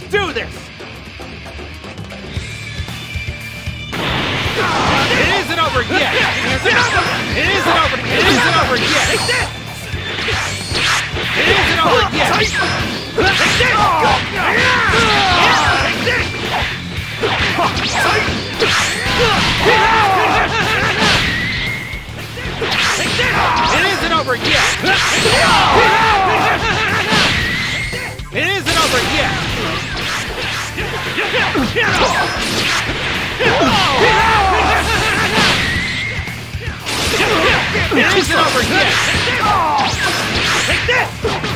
do this! It isn't over yet! It isn't over! It isn't over yet! It isn't over yet! It isn't over yet! It isn't over yet! It isn't over yet! Take this!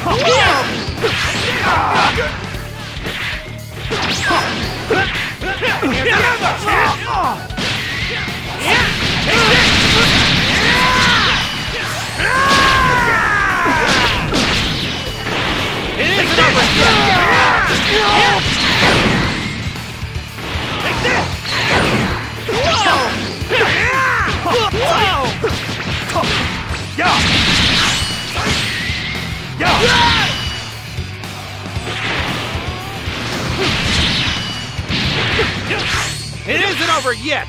It isn't over yet!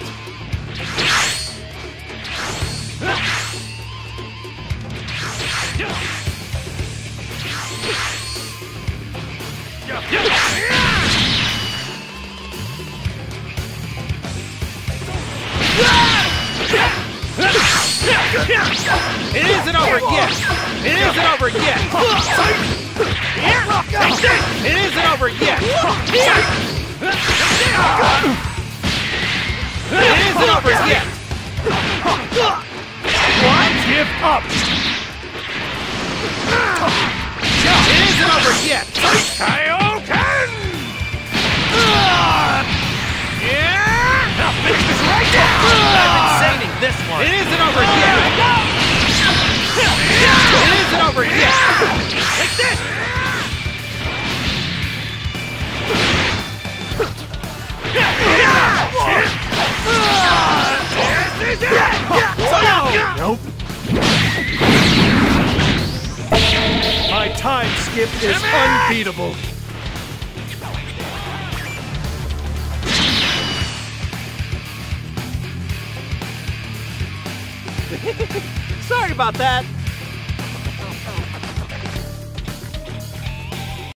It isn't over yet! It isn't over yet! It isn't over yet! It isn't over yet! What? Give up! It isn't over yet! Kaioken! I'll finish this right now! I've been saving this one! It isn't over yet! It isn't over yet! Take this! Nope. My time skip is unbeatable. Sorry about that.